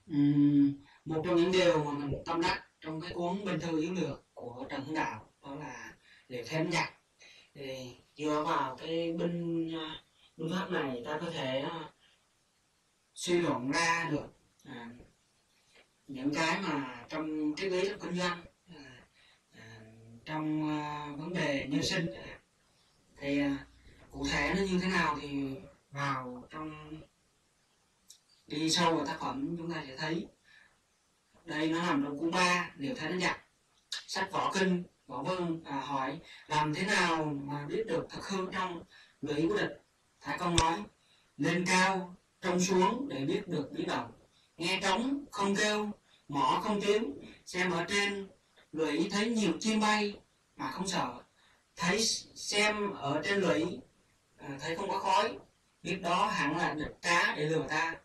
Một trong những điều mà mình tâm đắc trong cái cuốn Binh thư yếu lược của Trần Hưng Đạo đó là liệu thế đánh giặc. Thì dựa vào cái binh pháp này ta có thể suy luận ra được à, những cái mà trong triết lý trong kinh doanh, à, trong vấn đề nhân sinh. Thì cụ thể nó như thế nào thì vào trong đi sâu vào tác phẩm chúng ta sẽ thấy. Đây nó nằm trong cuốn 3 liệu thế đánh giặc. Sách Võ Kinh, Võ Vân hỏi làm thế nào mà biết được thật hư trong lũy của địch. Thái Công nói lên cao trông xuống để biết được biến động, nghe trống không kêu, mỏ không tiếng, xem ở trên lũy thấy nhiều chim bay mà không sợ, thấy xem ở trên lũy thấy không có khói, biết đó hẳn là địch trá để lừa ta.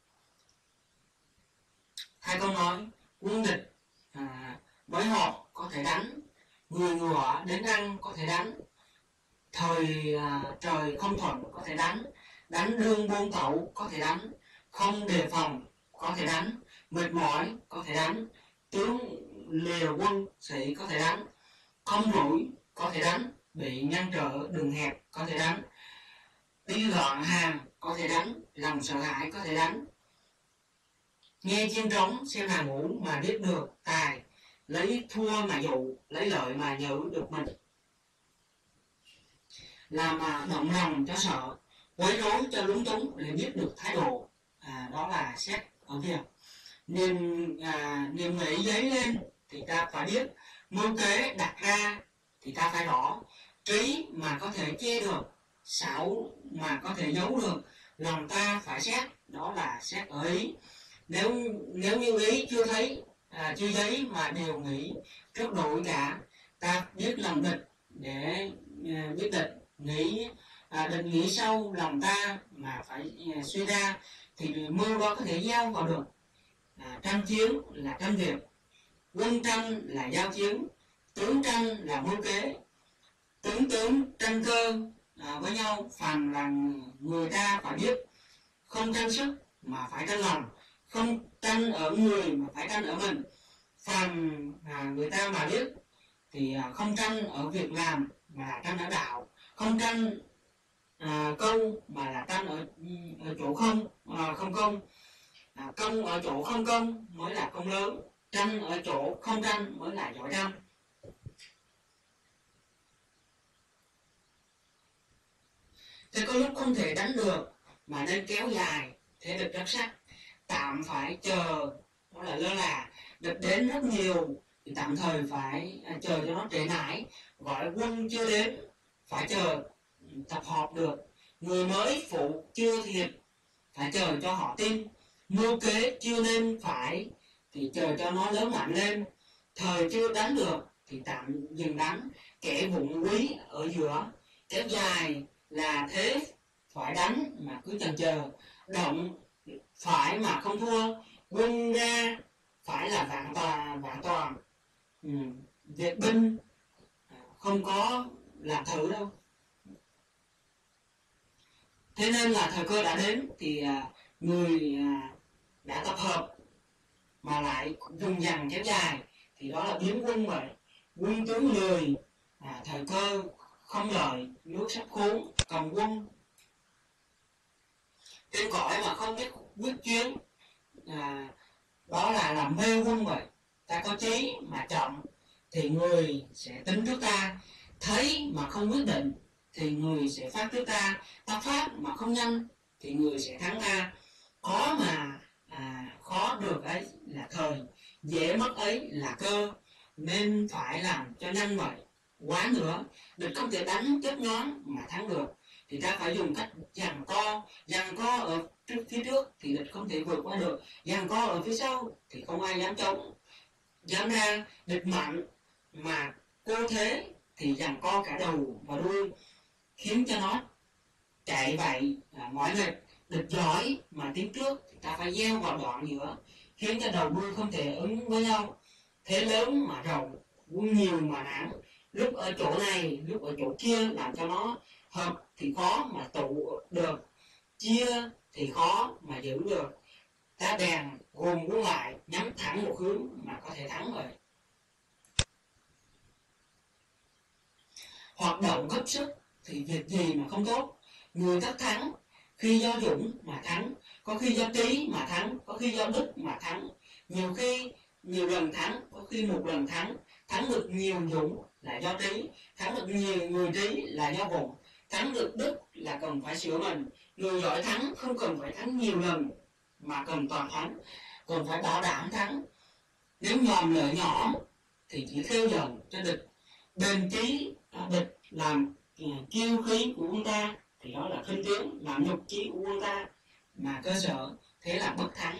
Thái Công nói quân địch mới họp có thể đánh, người ngựa đến răng có thể đánh, thời trời không thuận có thể đánh, đánh đương buôn tẩu có thể đánh, không đề phòng có thể đánh, mệt mỏi có thể đánh, tướng liều quân sĩ có thể đánh, không rủi có thể đánh, bị ngăn trở đường hẹp có thể đánh, đi gọn hàng có thể đánh, lòng sợ hãi có thể đánh, nghe chiên trống xem hàng ngũ mà biết được tài, lấy thua mà dụ, lấy lợi mà nhử được mình, làm mà động lòng cho sợ, quấy rối cho lúng túng để biết được thái độ. Đó là xét ở kia. Niềm nghĩ dấy lên thì ta phải biết, mưu kế đặt ra thì ta phải rõ, trí mà có thể che được, xảo mà có thể giấu được, lòng ta phải xét, đó là xét ở ý. Nếu như ý chưa thấy, chưa thấy mà đều nghĩ trước đội cả, ta biết lòng địch để biết địch nghĩ, địch nghĩ sâu lòng ta mà phải suy ra thì mưu đó có thể giao vào được. Tranh chiến là tranh việc, quân tranh là giao chiến, tướng tranh là mưu kế, tướng tranh cơ với nhau, phàm là người ta phải biết, không tranh sức mà phải tranh lòng, không tranh ở người mà phải tranh ở mình. Phàm người ta mà biết thì không tranh ở việc làm mà là tranh ở đạo, không tranh công mà là tranh ở chỗ không công. Công ở chỗ không công mới là công lớn, tranh ở chỗ không tranh mới là giỏi tranh. Thế có lúc không thể đánh được mà nên kéo dài, thế địch rất sắc, tạm phải chờ, đó là lơ là. Địch đến rất nhiều thì tạm thời phải chờ cho nó trễ nải, gọi quân chưa đến phải chờ tập hợp được, người mới phụ chưa thiệt phải chờ cho họ tin, mưu kế chưa nên phải thì chờ cho nó lớn mạnh lên, thời chưa đánh được thì tạm dừng đánh, kẻ bụng quý ở giữa, kéo dài là thế phải đánh mà cứ chần chờ, động phải mà không thua, quân ra phải là vạn toàn. Việc binh không có làm thử đâu. Thế nên là thời cơ đã đến thì người đã tập hợp mà lại dùng dằn kéo dài thì đó là biến quân vậy. Quân tướng lười, thời cơ không lợi, nước sắp khốn, cầm quân. Trên cõi mà không biết quyết chiến, đó là làm mê quân vậy. Ta có trí mà chậm thì người sẽ tính trước ta, thấy mà không quyết định thì người sẽ phát trước ta, ta phát mà không nhanh thì người sẽ thắng ta. Khó mà khó được ấy là thời, dễ mất ấy là cơ, nên phải làm cho nhanh vậy. Quá nữa, địch không thể đánh chớp nhoáng mà thắng được thì ta phải dùng cách giằng co ở phía trước thì địch không thể vượt qua được, giằng co ở phía sau thì không ai dám chống, dám ra. Địch mạnh mà cô thế thì giằng co cả đầu và đuôi, khiến cho nó chạy vậy mỏi mệt. Địch giỏi mà tiến trước thì ta phải gieo vào đoạn giữa, khiến cho đầu đuôi không thể ứng với nhau. Thế lớn mà rộng, quân nhiều mà nản, lúc ở chỗ này lúc ở chỗ kia, làm cho nó hợp thì khó mà tụ được, chia thì khó mà giữ được. ta bèn gồm quân lại nhắm thẳng một hướng mà có thể thắng vậy. Hoạt động gấp sức thì việc gì mà không tốt. Người tất thắng, khi do dũng mà thắng, có khi do trí mà thắng, có khi do đức mà thắng. Nhiều khi nhiều lần thắng, có khi một lần thắng. Thắng được nhiều dũng là do trí, thắng được nhiều người trí là do bụng. Thắng được đức là cần phải sửa mình. Người giỏi thắng không cần phải thắng nhiều lần mà cần toàn thắng, cần phải bảo đảm thắng. Nếu nhòm lợi nhỏ thì chỉ theo dần cho địch. Bền chí địch làm kiêu khí của quân ta thì đó là khinh tiếng, làm nhục chí của quân ta mà cơ sở, thế là bất thắng.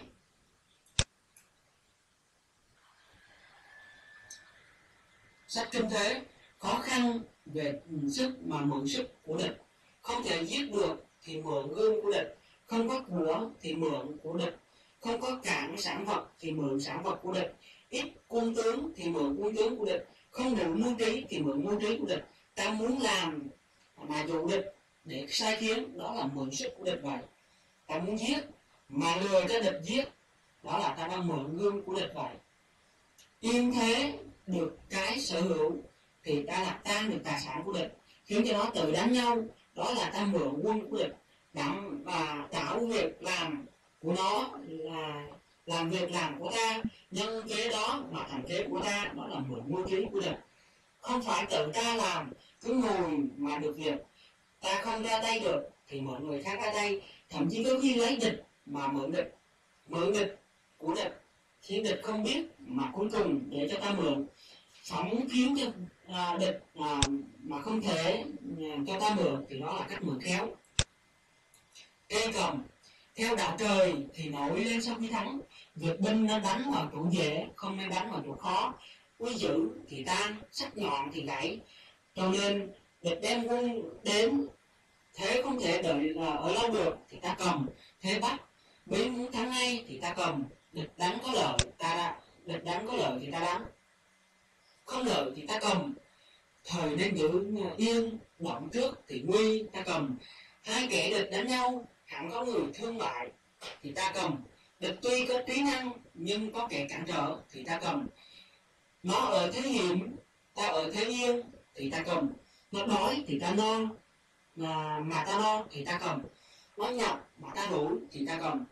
Sách kinh thế khó khăn về sức mà mượn sức của địch. Không thể giết được thì mượn gươm của địch, không có của thì mượn của địch, không có cản sản vật thì mượn sản vật của địch, ít quân tướng thì mượn quân tướng của địch, không đủ mưu trí thì mượn mưu trí của địch. Ta muốn làm mà dụ địch để sai khiến, đó là mượn sức của địch vậy. Ta muốn giết mà lừa cho địch giết, đó là ta đang mượn gươm của địch vậy. Yên thế được cái sở hữu thì ta làm tan được tài sản của địch, khiến cho nó tự đánh nhau, đó là ta mượn quân của địch. Và tạo việc làm của nó là làm việc làm của ta, nhân kế đó mà thành kế của ta, đó là mượn mưu trí của địch. Không phải tự ta làm, cứ ngồi mà được việc. Ta không ra tay được thì mượn người khác ra tay, thậm chí có khi lấy địch mà mượn địch của địch, khiến địch không biết mà cuối cùng để cho ta mượn, phóng khiến cho địch mà không thể cho ta mượn, thì đó là cách mượn khéo. Cây cầm theo đạo trời thì nổi lên sau khi thắng. Việc binh nên đánh vào chỗ dễ, không nên đánh vào chỗ khó. Quy dữ thì tan, sắc nhọn thì gãy. Cho nên địch đem quân đến, thế không thể đợi ở lâu được thì ta cầm, thế bắt. Bí muốn thắng ngay thì ta cầm, địch đánh có lợi thì ta đánh, không lợi thì ta cầm. Thời nên giữ yên, động trước thì nguy, ta cầm. Hai kẻ địch đánh nhau, hẳn có người thương bại thì ta cầm. Địch tuy có trí năng nhưng có kẻ cản trở thì ta cầm. Nó ở thế hiểm, ta ở thế yên thì ta cầm. Nó đói thì ta no, mà ta no thì ta cầm. Nó nhọc mà ta đủ thì ta cầm.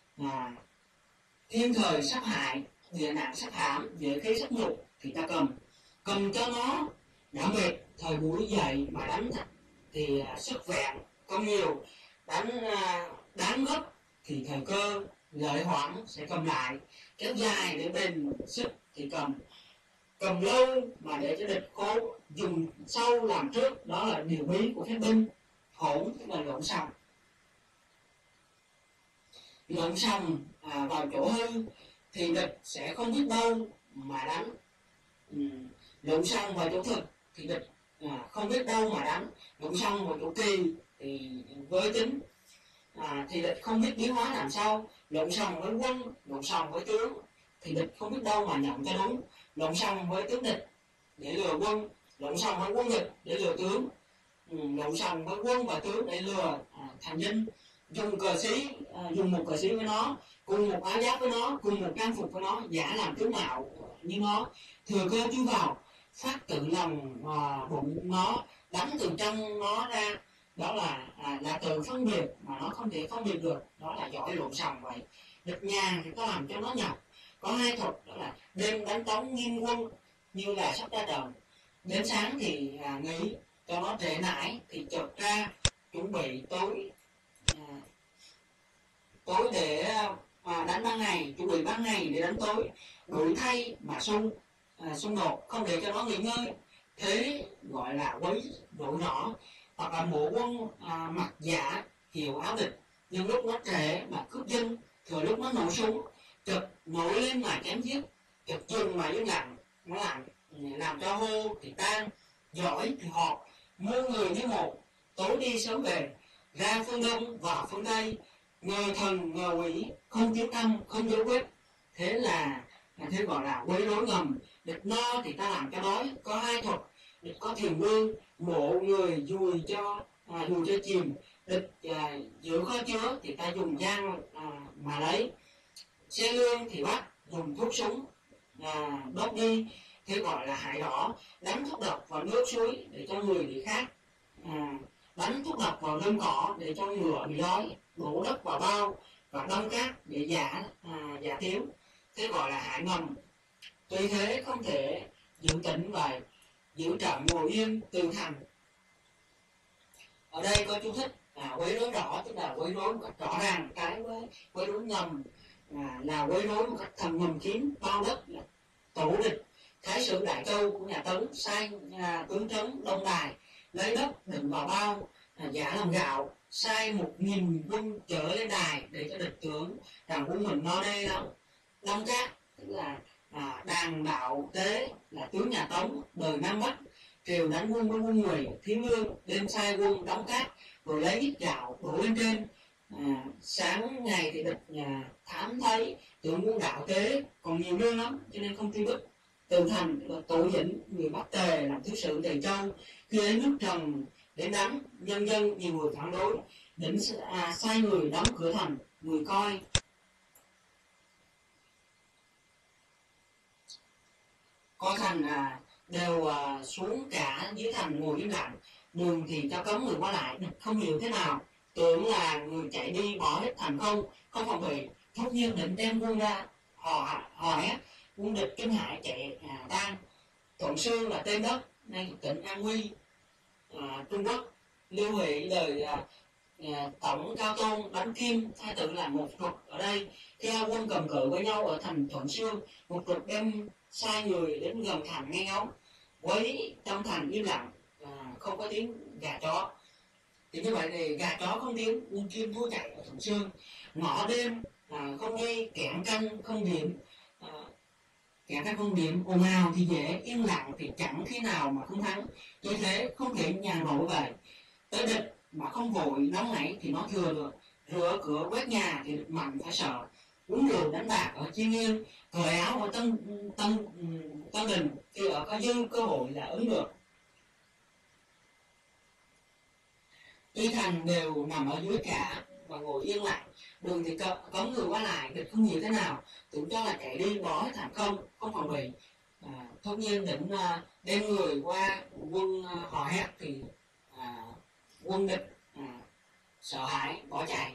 Thiên thời sắp hại, địa nạn sắp hãm, dễ khí sắp nhục thì ta cầm. Cầm cho nó đã mệt, thời buổi dậy mà đánh thì sức vẹn không nhiều. Đánh đáng gấp thì thời cơ lợi hoãn sẽ cầm lại. Kéo dài để bền sức thì cầm. Cầm lâu mà để cho địch khốn, dùng sâu làm trước, đó là điều bí của phép binh. Hỗn tức là lộn xòng. Lộn xòng vào chỗ hư thì địch sẽ không biết đâu mà đánh. Lộn xòng vào chỗ thực thì địch không biết đâu mà đánh. Lộn xòng vào chỗ kỳ thì với tính thì địch không biết biến hóa làm sao. Lộn xòng với quân, lộn xòng với tướng thì địch không biết đâu mà nhận cho đúng. Lộn xòng với tướng địch để lừa quân, lộn xòng với quân địch để lừa tướng, lộn xòng với quân và tướng để lừa thành binh. Dùng cờ sĩ, dùng một cờ sĩ với nó, cùng một áo giáp với nó, cùng một trang phục với nó, giả làm tướng mạo như nó, thừa cơ chui vào, phát tự lòng bụng nó, đánh từ trong nó ra, đó là tự phân biệt mà nó không thể phân biệt được, đó là giỏi lộn xòng vậy. Địch nhàn thì có làm cho nó nhọc. Có hai thuật, đó là đêm đánh trống nghiêm quân như là sắp ra trận, đến sáng thì nghỉ cho nó trễ nải thì chợt ra chuẩn bị tối để đánh ban ngày, chuẩn bị ban ngày để đánh tối, đổi thay mà xung đột, không để cho nó nghỉ ngơi, thế gọi là quấy đội nhỏ. Hoặc là mộ quân mặc giả hiểu áo địch, nhưng lúc nó trễ mà cướp dân, thừa lúc nó nổ súng chợt nổi lên mà chém giết, chợt dừng mà im lặng, nó làm cho hô thì tan, giỏi thì họp, muôn người như một, tối đi sớm về, ra phương đông vào phương tây, ngờ thần ngờ quỷ, không tiếng tăm không dấu vết. Thế thế gọi là quấy rối ngầm. Địch no thì ta làm cho đói. Có hai thuật, địch có thiền vương, mộ người dùi cho chìm. Địch giữ kho chứa thì ta dùng giang mà lấy. Xe lương thì bắt dùng thuốc súng đốt đi, thế gọi là hại đỏ. Đánh thuốc độc vào nước suối để cho người bị khát, đánh thuốc độc vào lưng cỏ để cho ngựa bị đói, đổ đất vào bao và đong cát để giả thiếu, thế gọi là hại ngầm. Tuy thế không thể giữ tĩnh và giữ trận ngồi yên từ thành. Ở đây có chú thích quấy rối rõ, tức là quấy rối một cách rõ ràng, cái với quấy rối ngầm là quấy rối một cách thầm ngầm kín bao đất, là tổ địch. Thái sử Đại Châu của nhà Tấn sai tướng trấn Đông Đài lấy đất đựng vào bao giả làm gạo, sai 1000 quân chở lên đài để cho địch tưởng rằng quân mình no đê lắm. Long Cát tức là Đàn Đạo Tế là tướng nhà Tống đời Nam Bắc, triều đánh quân với quân Ngụy, Thiếu Lương, đêm sai quân đóng cát rồi lấy ít gạo đổ lên trên. Sáng ngày thì địch thám thấy tướng quân Đạo Tế còn nhiều lương lắm cho nên không truy bức. Từ thành Tổ Dĩnh người Bắc Tề làm thứ sự Tề Châu, khi ấy nước Trần đến đánh, nhân dân nhiều người phản đối, định sai người đóng cửa thành, người coi thành đều xuống cả dưới thành ngồi im lặng. Đường thì cho cấm người qua lại, địch không hiểu thế nào, tưởng là người chạy đi bỏ hết thành không phòng bị. Thốt nhiên định đem quân ra hỏi quân địch kinh hãi chạy tan. Thuận Sương là tên đất nay tỉnh An Huy, Trung Quốc. Lưu Huệ lời Tổng Cao Tôn đánh Kim Thái tử là một trục. Ở đây theo quân cầm cự với nhau ở thành Thuận Sương, một trục đem sai người đến gần thành nghe ngóng, với trong thành im lặng, không có tiếng gà chó. Thì như vậy thì gà chó không tiếng, quân Kim thua chạy ở Thuận Sương. Ngõ đêm không nghe kẽn canh không điểm, kẻ ta không điểm ồn ào thì dễ, yên lặng thì chẳng khi nào mà không thắng. Tôi thế không thể nhàn rỗi vậy. Tới địch mà không vội nóng nảy thì nó thừa được. Rửa cửa quét nhà thì địch mạnh phải sợ. Uống rượu đánh bạc ở Chi Nghiên, cởi áo ở Tân Đình thì ở có dư cơ hội là ứng được. Tuy thành đều nằm ở dưới cả và ngồi yên lặng, đường thì cấm người qua lại, địch không hiểu thế nào, tưởng cho là chạy đi bỏ hết thành không phòng bị. Tất nhiên định đem người qua quân họ hét thì quân địch sợ hãi bỏ chạy.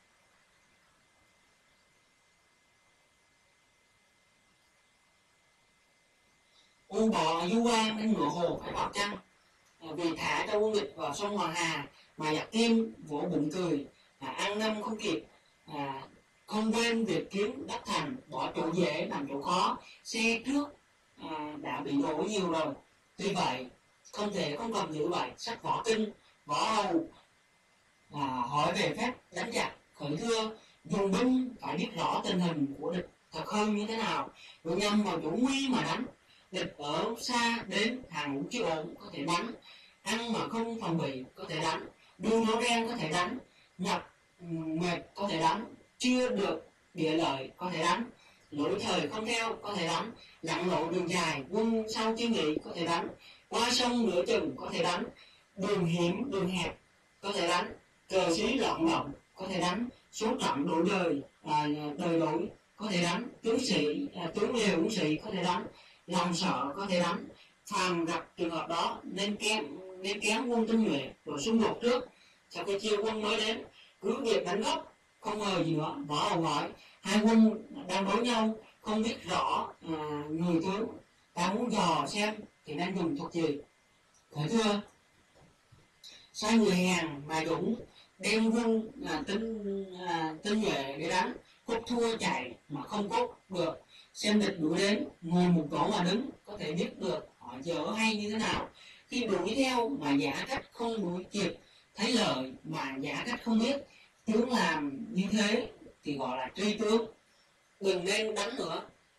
U bò du quan nên ngựa hồ phải vào chăng, vì thả cho quân địch vào sông Hoàng Hà mà giặc Kim vỗ bụng cười, ăn năm không kịp, không quên việc kiếm đất thành, bỏ chỗ dễ làm chỗ khó. Xe trước đã bị đổ nhiều rồi. Tuy vậy không thể không cầm giữ vậy. Sách Võ Kinh, Võ Hầu hỏi về phép đánh giặc, khởi thưa dùng binh phải biết rõ tình hình của địch thật hơn như thế nào, rồi nhằm vào chỗ nguy mà đánh. Địch ở xa đến hàng ngũ chưa ổn có thể đánh, ăn mà không phòng bị có thể đánh, đu nó đen có thể đánh, nhập mệt có thể đánh, chưa được địa lợi có thể đánh, lỗi thời không theo có thể đánh, lặn lộ đường dài quân sau chưa nghị có thể đánh, qua sông nửa chừng có thể đánh, đường hiểm đường hẹp có thể đánh, cờ xí loạn động có thể đánh, số trận đổi đời đời đổi có thể đánh, tướng liều tướng sĩ có thể đánh, lòng sợ có thể đánh. Phàm gặp trường hợp đó nên kém quân tinh nhuệ rồi xung đột trước, sau khi chia quân mới đến cứ việc đánh gốc không ngờ gì nữa. Võ Hầu hỏi hai quân đang đối nhau không biết rõ người tướng, ta muốn dò xem thì nên dùng thuật gì. Khởi thưa sai người hèn mà dũng, đem quân tinh nhuệ để đánh, cốt thua chạy mà không cốt được, xem địch đuổi đến ngồi một chỗ mà đứng có thể biết được họ dở hay như thế nào. Khi đuổi theo mà giả cách không đuổi kịp, thấy lợi mà giả cách không biết, tướng làm như thế thì gọi là truy tướng. Đừng nên đánh nữa.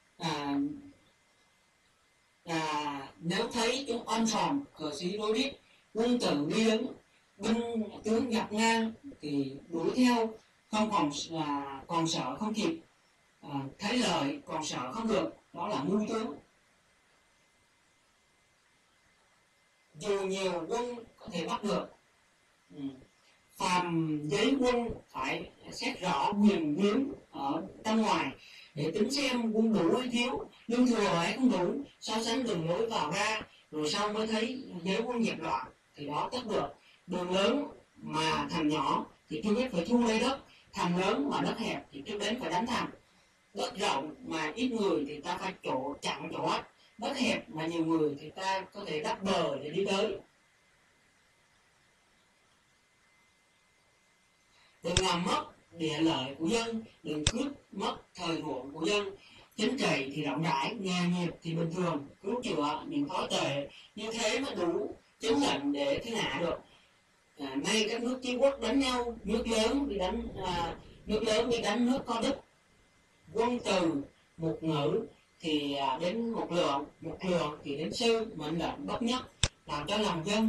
Nếu thấy chúng om sòm cờ xí đối đít, quân tử đi đứng, binh tướng gặp ngang thì đuổi theo không còn sợ không kịp, thấy lợi còn sợ không được, đó là ngu tướng. Dù nhiều quân có thể bắt được, phàm giấy quân phải xét rõ quyền miếng ở trong ngoài, để tính xem quân đủ hay thiếu, lương thừa hay không đủ, so sánh đường lối vào ra, rồi sau mới thấy giới quân dẹp loạn, thì đó tất được. Đường lớn mà thành nhỏ thì trước hết phải thu lấy đất, thành lớn mà đất hẹp thì trước đến phải đánh thành. Đất rộng mà ít người thì ta phải chặn chỗ ách, đất hẹp mà nhiều người thì ta có thể đắp bờ để đi tới. Đừng làm mất địa lợi của dân, đừng cướp mất thời ruộng của dân. Chính trị thì rộng rãi, nghề nghiệp thì bình thường, cứu chữa những thói tệ, như thế mới đủ chứng lệnh để thiên hạ được. Nay các nước chiến quốc đánh nhau, nước lớn đi đánh nước có đức. Quân từ một ngữ thì đến một lượng thì đến sư, mệnh lệnh bất nhất, làm cho lòng dân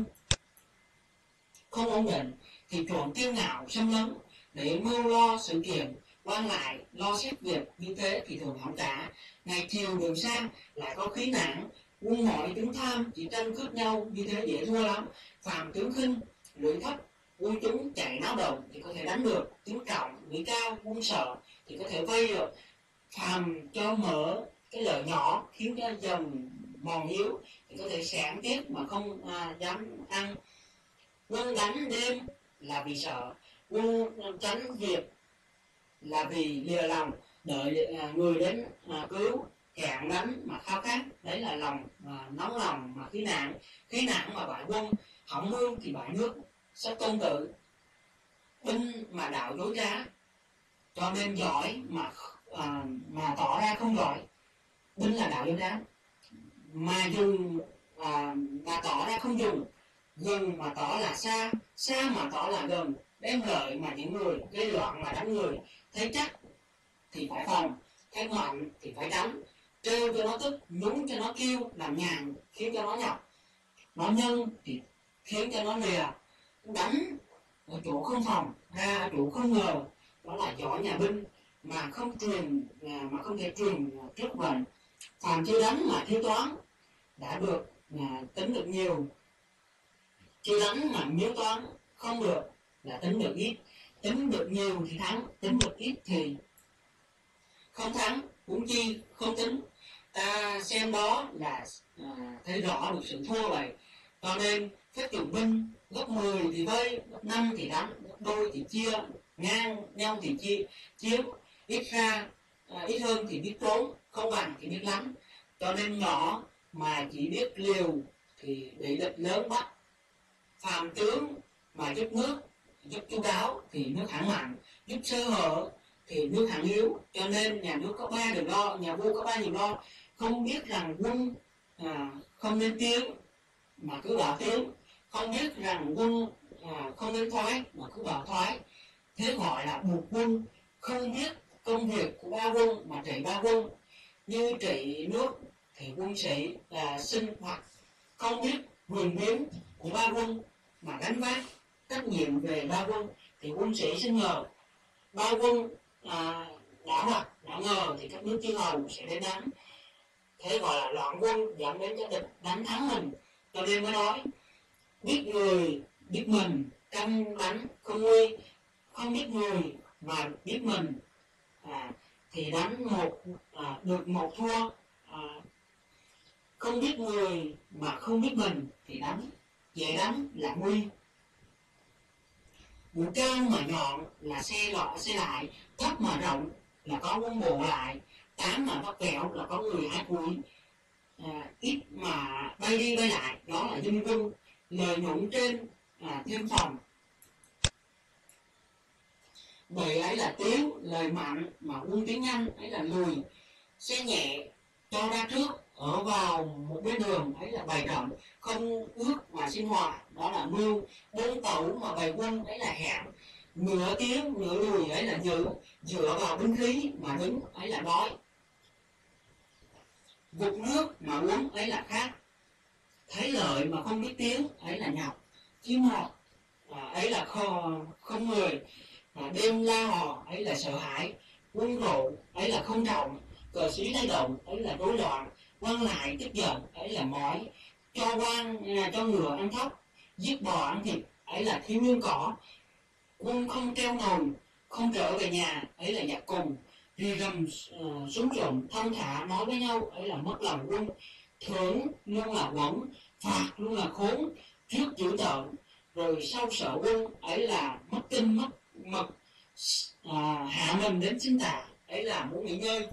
không ổn định thì chuộng kiêu ngạo xâm lấn, để mưu lo sự kiện, quan lại lo xét việc, như thế thì thường hỏng cả. Ngày chiều đường xa lại có khí nản, quân mọi tướng tham chỉ tranh cướp nhau, như thế dễ thua lắm. Phàm tướng khinh lưỡi thấp, quân chúng chạy náo động thì có thể đánh được. Tướng trọng lưỡi cao, quân sợ thì có thể vây được. Phàm cho mở cái lợi nhỏ khiến cho dần mòn yếu thì có thể sản tiếp mà không dám ăn. Quân đánh đêm là vì sợ, quân tránh việc là vì lìa lòng, đợi người đến cứu, hẹn đánh mà khao khát. Đấy là lòng nóng lòng mà khí nạn mà bại quân, hỏng mưu thì bại nước. Sách Tôn Tử: binh mà đạo dối trá, cho nên giỏi mà tỏ ra không giỏi. Binh là đạo dối trá, mà dùng mà tỏ ra không dùng, gần mà tỏ là xa, xa mà tỏ là gần. Đem lợi mà những người gây loạn mà đánh người. Thấy chắc thì phải phòng, thấy mạnh thì phải đánh. Trêu cho nó tức, nhúng cho nó kêu, làm nhàn khiến cho nó nhọc. Nó nhân thì khiến cho nó lìa. Đánh ở chỗ không phòng, ra ở chỗ không ngờ, đó là giỏi nhà binh mà không thể truyền trước vận. Phàm chưa đánh mà thiếu toán, đã được tính được nhiều. Chưa đánh mà miếu toán không được là tính được ít. Tính được nhiều thì thắng, tính được ít thì không thắng, huống chi không tính. Ta xem đó là thấy rõ được sự thua vậy. Cho nên phép dùng binh gấp 10 thì vây, gấp 5 thì đánh, gấp đôi thì chia, ngang nhau thì chiếm, ít hơn thì biết trốn, không bằng thì biết lắm. Cho nên nhỏ mà chỉ biết liều thì bị địch lớn bắt. Phàm tướng mà giúp nước, giúp chu đáo thì nước hẳn mạnh, giúp sơ hở thì nước hẳn yếu. Cho nên nhà nước có 3 đường lo, nhà vua có 3 đường lo. Không biết rằng quân không nên tiến mà cứ bảo tiến, không biết rằng quân không nên thoái mà cứ bảo thoái. Thế gọi là buộc quân. Không biết công việc của 3 quân mà trị 3 quân. Như trị nước thì quân sĩ sinh hoạt. Không biết quyền biến của 3 quân mà gánh vác trách nhiệm về 3 quân thì quân sĩ sinh ngờ. 3 quân đã hoặc đã ngờ thì các nước chư hầu sẽ đến đánh. Thế gọi là loạn quân, dẫn đến cho địch đánh thắng mình. Cho nên mới nói biết người biết mình, canh đánh không nguy. Không biết người mà biết mình thì đánh được một thua. Không biết người mà không biết mình thì dễ đánh là nguy. Mũi cao mà nhọn là xe lại, thấp mà rộng là có quân bộ lại, tám mà vắt vẻo là có người hát vui. Ít mà bay đi bay lại đó là dân quân. Lời nhũng trên thêm phòng. Bởi ấy là tiếng, lời mạnh mà quân tiếng nhanh ấy là lùi. Xe nhẹ cho ra trước, ở vào một bên đường ấy là bày trận. Không ước mà sinh hòa đó là mưu. Đơn tẩu mà bày quân ấy là hẹn. Nửa tiếng nửa lùi ấy là nhự. Dựa vào binh khí mà đứng ấy là đói. Vụt nước mà uống ấy là khác. Thấy lợi mà không biết tiếng ấy là nhọc. Chim hò ấy là không người. Đêm la hò ấy là sợ hãi. Quân rộ ấy là không trọng. Cờ sĩ lay động ấy là rối loạn. Quan lại tức giận ấy là mỏi. Cho ngựa ăn thóc, giết bò ăn thịt ấy là thiếu nương cỏ. Quân không treo nồi, không trở về nhà ấy là giặc cùng. Rì rầm súng trộm thông thả nói với nhau, ấy là mất lòng quân. Thưởng luôn là quẩn, phạt luôn là khốn, trước dữ tợn, rồi sau sợ quân, ấy là mất tinh mất mật, hạ mình đến sinh tà, ấy là muốn nghỉ ngơi.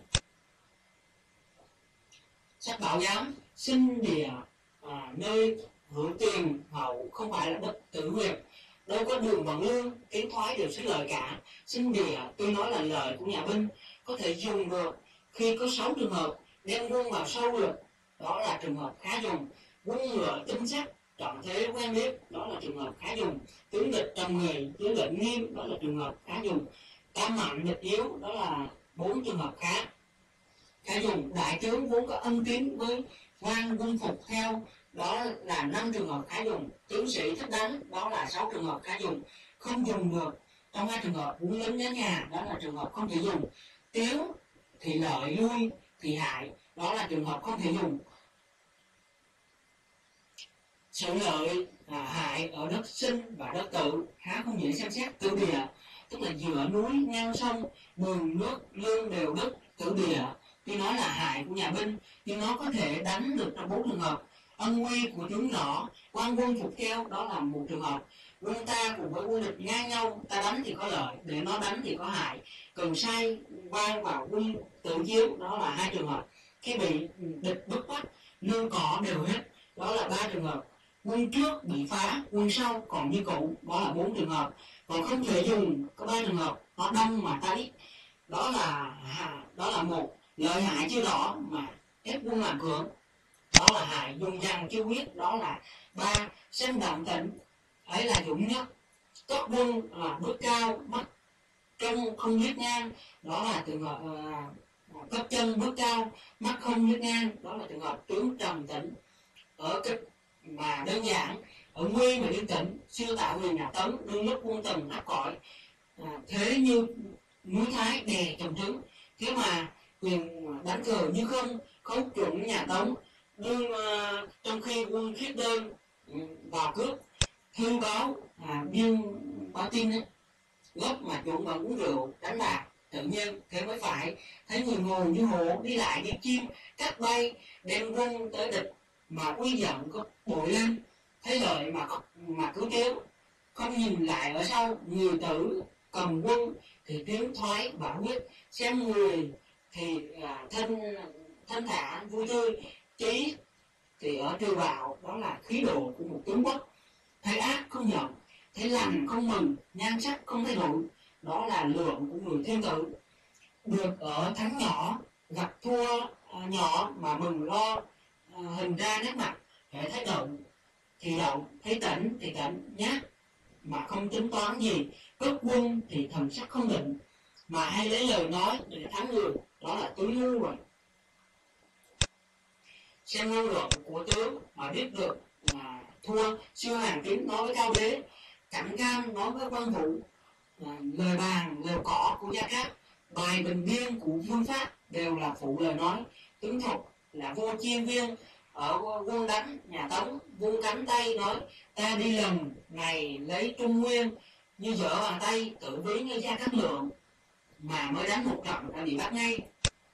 Sách Bảo Giám sinh địa nơi hưởng tiền hậu, không phải là đất tự huyệt, đâu có đường bằng lương, tiếng thoái đều xứ lợi cả. Sinh địa tôi nói là lời của nhà binh, có thể dùng được khi có 6 trường hợp. Đem quân vào sâu được, đó là trường hợp khá dùng. Quân ngựa chính xác, trọng thế quen biết, đó là trường hợp khá dùng. Tướng địch trong người, tướng lệnh nghiêm, đó là trường hợp khá dùng. Tam mạnh địch yếu, đó là 4 trường hợp khá dùng. Đại tướng vốn có ân tín với quan quân phục theo, đó là 5 trường hợp khá dùng. Tướng sĩ thích đánh, đó là 6 trường hợp khá dùng. Không dùng được trong 2 trường hợp quân lính nhớ nhà, đó là trường hợp không thể dùng. Tiến thì lợi, lui thì hại, đó là trường hợp không thể dùng. Sự lợi hại ở đất sinh và đất tự khá không dễ xem xét. Tự địa tức là giữa núi ngang sông, mường nước lương đều đất. Tự địa tuy nói là hại của nhà binh, nhưng nó có thể đánh được trong 4 trường hợp. Ân uy của tướng rõ, quan quân phục theo, đó là 1 trường hợp. Quân ta cùng với quân địch ngang nhau, ta đánh thì có lợi, để nó đánh thì có hại. Cần sai quan vào quân tự chiếm, đó là 2 trường hợp. Khi bị địch bức bắt, lương cỏ đều hết, đó là 3 trường hợp. Quân trước bị phá, quân sau còn như cũ, đó là 4 trường hợp. Còn không thể dùng có 3 trường hợp, nó đông mà ta ít, đó là 1. Lợi hại chưa rõ mà ép quân làm cưỡng, đó là hại. Dùng dằn chưa quyết, đó là 3. Sinh động tịnh, ấy là dũng nhất. Cấp quân là bước cao, mắt trông không liếc ngang, đó là trường hợp cấp chân bước cao, mắt không liếc ngang, đó là trường hợp tướng trầm tĩnh. Ở kịch mà đơn giản, ở nguy mà yên tĩnh, siêu tạo người nhà Tấn, đương lúc quân Tần áp cõi, thế như núi Thái đè trồng trứng. Thế mà quyền đánh cờ như không, khấu chuẩn nhà Tống. Nhưng trong khi quân Khiết Đơn vào cướp, thư báo biên báo tin ấy, gốc mà chuẩn vào uống rượu đánh bạc, tự nhiên thế mới phải. Thấy người ngồi như hổ, đi lại như chim cắt bay, đem quân tới địch mà uy giận có bội lên. Thấy lợi mà cứ kéo, không nhìn lại ở sau. Người tử cầm quân thì tiến thoái bảo quyết, xem người thì thân thả vui tươi, trí thì ở trừ bạo, đó là khí độ của một tướng quốc. Thấy ác không giận, thấy lành không mừng, nhan sắc không thay đổi, đó là lượng của người thiên tử. Được ở thắng nhỏ, gặp thua nhỏ mà mừng lo, hình ra nét mặt. Hễ thấy động thì động, thấy tỉnh thì tỉnh, nhát mà không tính toán gì. Cất quân thì thần sắc không định, mà hay lấy lời nói để thắng người, đó là tướng ngu rồi. Xem ngôn luận của tướng mà biết được thua. Siêu hàng kính nói với Cao Đế, Cảnh Cam nói với Quan Vũ, lời bàn lều cỏ của Gia Cát, bài bình biên của Vương Phát đều là phụ lời nói. Tướng Thục là vua chiên viên ở quân đánh nhà Tống, vung cánh tay nói, ta đi lần này lấy Trung Nguyên, như dở bàn tay tự ví như Gia Cát Lượng, mà mới đánh một trận đã bị bắt ngay.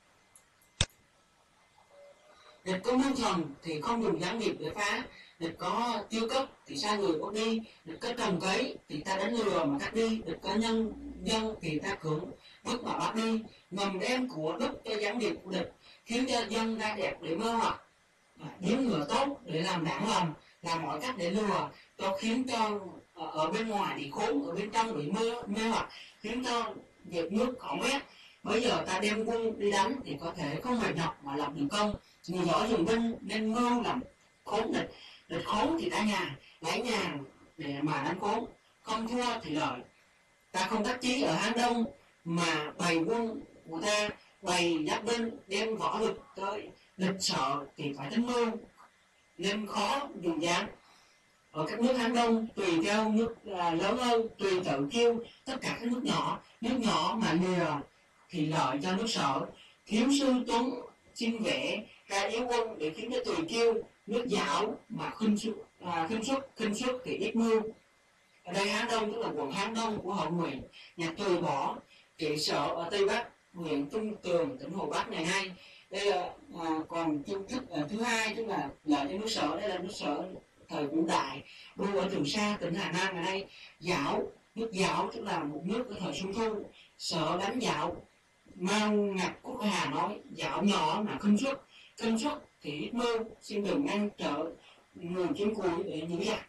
Địch có mưu thần thì không dùng gián điệp để phá, địch có tiêu cấp thì sai người bắt đi, địch có trồng cấy thì ta đánh lừa mà cắt đi, địch có nhân dân thì ta cưỡng bức mà bắt đi. Ngầm đem của đúc cho gián điệp của địch, khiến cho dân ra đẹp để mơ hoặc, biến ngựa tốt để làm đảng lòng, làm mọi cách để lừa, khiến cho ở bên ngoài bị khốn, ở bên trong bị mê hoặc, khiến cho việc nước khó quét. Bây giờ ta đem quân đi đánh thì có thể không mệt nhọc mà lập được công. Người giỏi dùng binh nên mưu làm khốn địch, địch khốn thì ta nhà lấy nhà để mà đánh khốn, không thua thì lợi. Ta không đắc chí ở Hán Đông mà bày quân của ta, bày giáp binh đem võ lực tới, địch sợ thì phải tính mưu nên khó dùng gián. Ở các nước Hán Đông tùy theo nước lớn hơn tùy tự kiêu, tất cả các nước nhỏ mà lừa thì lợi cho nước sở. Thiếu sư tuấn xin vẽ ra yếu quân để khiến cho tùy kiêu, nước dảo mà khinh suất thì ít mưu. Ở đây Hán Đông tức là quận Hán Đông của Hậu Ngụy, nhà Tùy Bỏ trị sở ở Tây Bắc, huyện Trung Tường, tỉnh Hồ Bắc ngày nay. Đây là còn chung thức thứ hai, tức là lợi cho nước Sở. Đây là nước Sở thời cổ đại, đô ở Trường Sa, tỉnh Hà Nam ngày nay. Dạo, nước Dạo tức là một nước ở thời Xuân Thu. Sở đánh Dạo. Mao Ngọc Quốc Hà nói Dạo nhỏ mà kinh suất thì ít mưu, xin đừng ngăn trở nguồn kiếm củi để những giặc.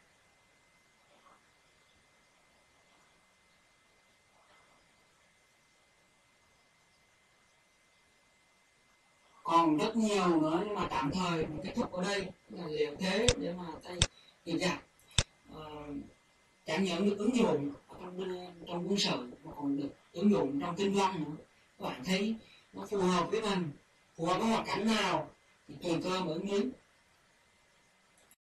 Còn rất nhiều nữa nhưng mà tạm thời mình kết thúc ở đây là liệu thế để mà tay tìm giặc chẳng những được ứng dụng trong quân sự mà còn được ứng dụng trong kinh doanh nữa. Các bạn thấy nó phù hợp với mình, phù hợp với hoàn cảnh nào thì tùy cơ mà ứng biến.